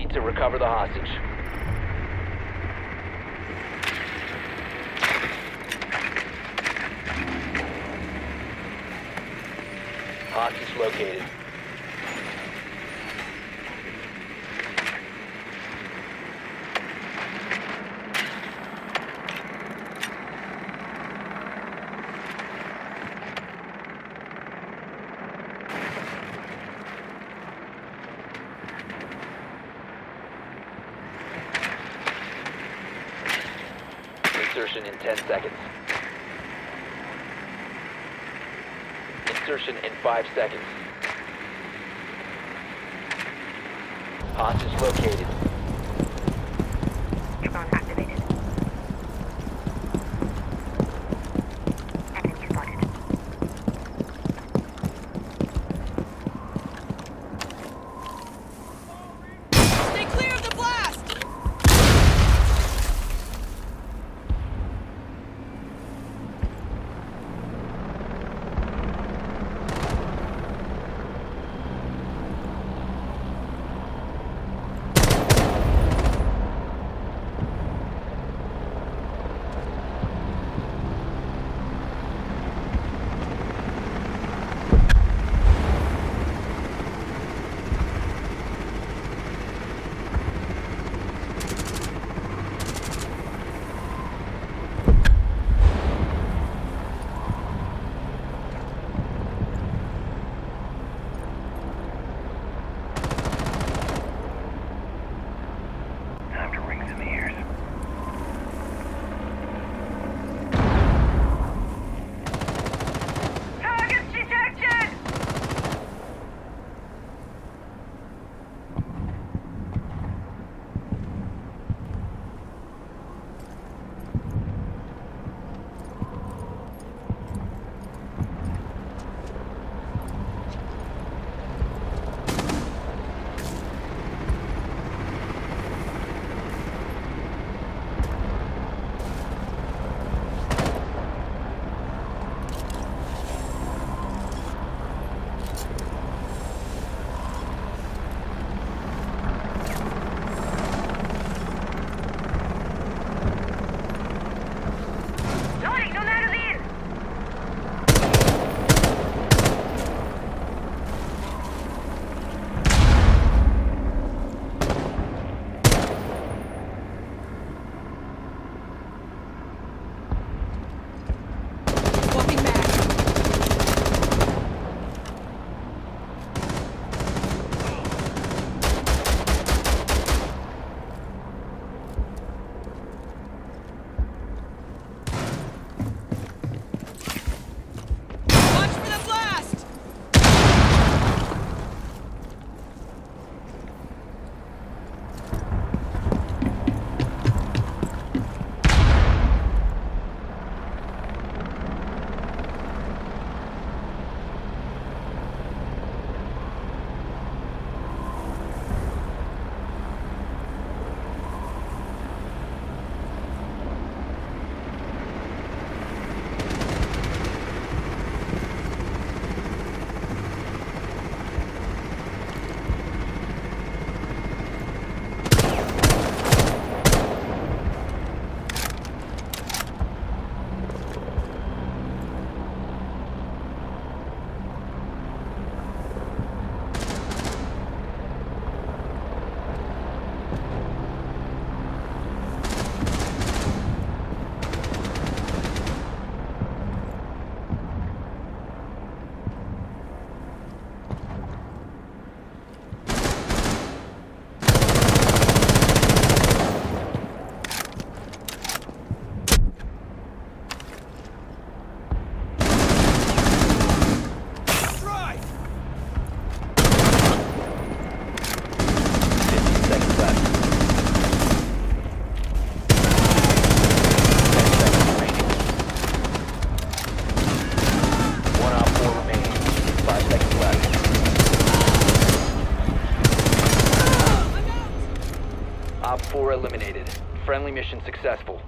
need to recover the hostage. Hostage located. Insertion in 10 seconds. Insertion in 5 seconds. Hostage located. Drone activated. Enemy spotted. Stay clear of the blast! Time to ring some ears. Target detection! Loading, don't out of the in! Swapping back. Watch for the blast! Strike! 15 seconds left. 10 seconds remaining. 1 op 4 remaining. 5 seconds left. Op 4 eliminated. Friendly mission successful.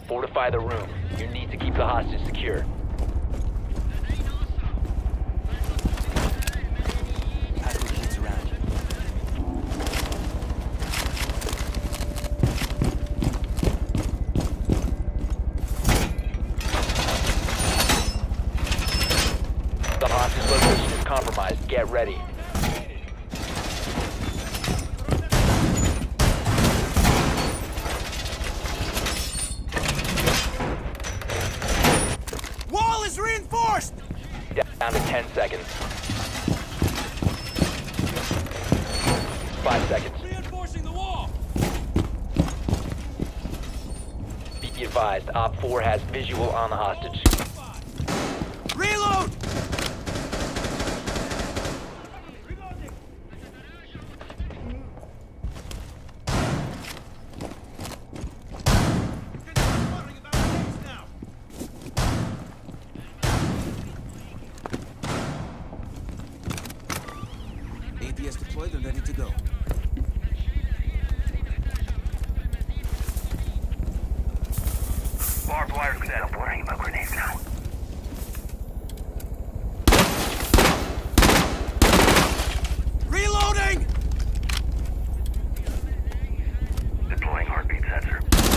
Fortify the room. You need to keep the hostage secure. Advocates around. The hostage location is compromised. Get ready. Wall is reinforced! Down to 10 seconds. 5 seconds. Reinforcing the wall! Be advised, Op 4 has visual on the hostage. Reload! APS deployed and ready to go. Barbed wire's good. I'm worrying about grenades now. Reloading! Deploying heartbeat sensor.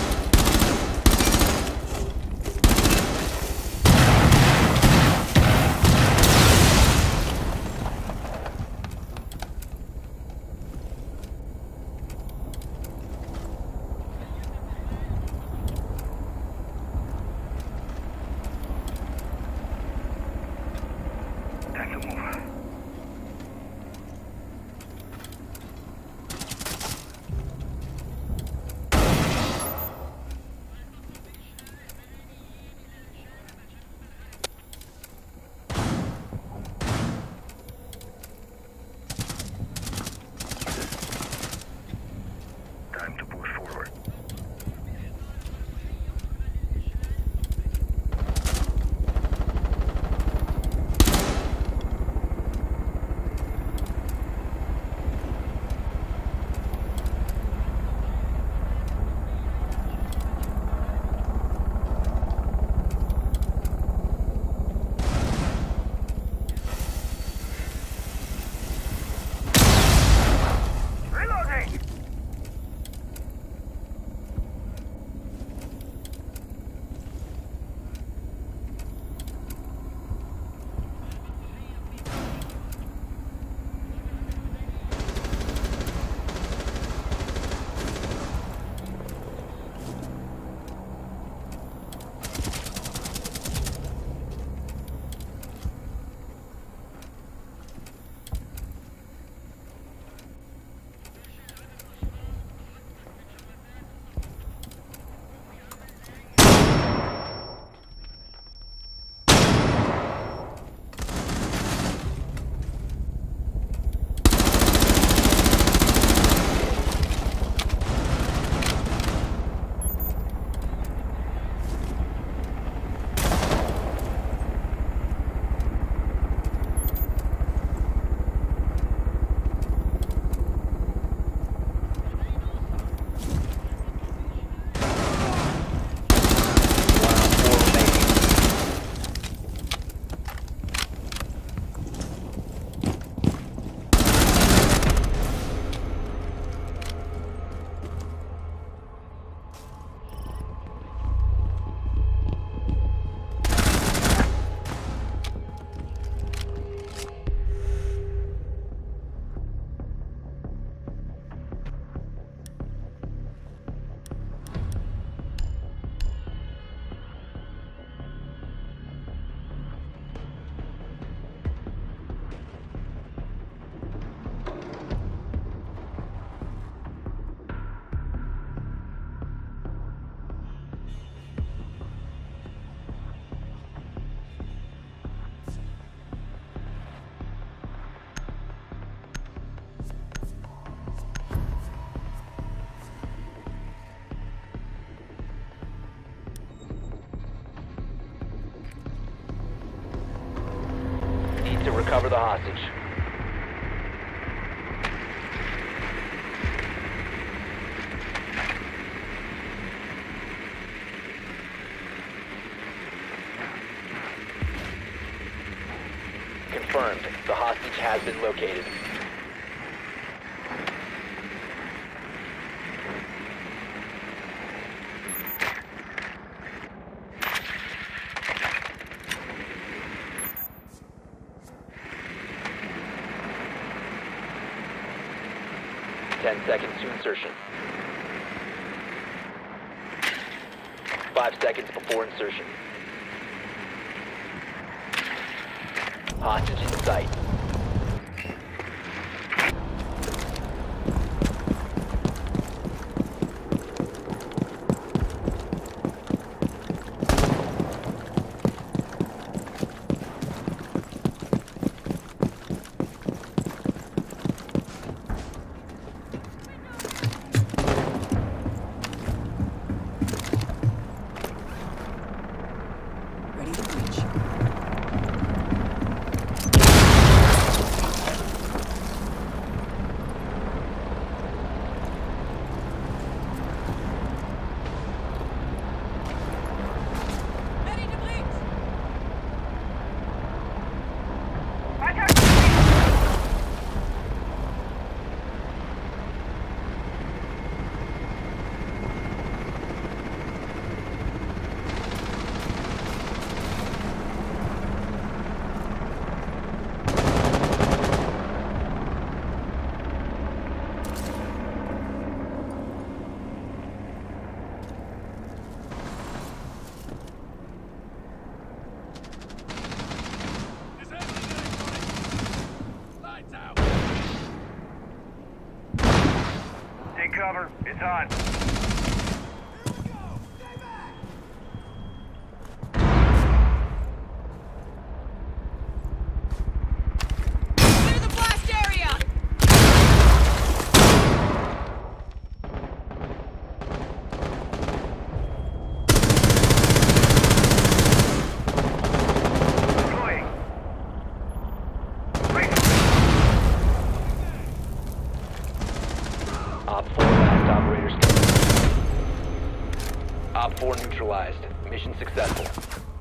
Time to move. Time to push forward. Reloading! Need to recover the hostage. confirmed. The hostage has been located. Ten seconds to insertion. 5 seconds before insertion. Hostage in sight. Ready to breach. Ready to breach! Lights out! Take cover. It's on. Clear the blast area! Deploying. Right. Op 4 last operators. Op 4 neutralized. Mission successful.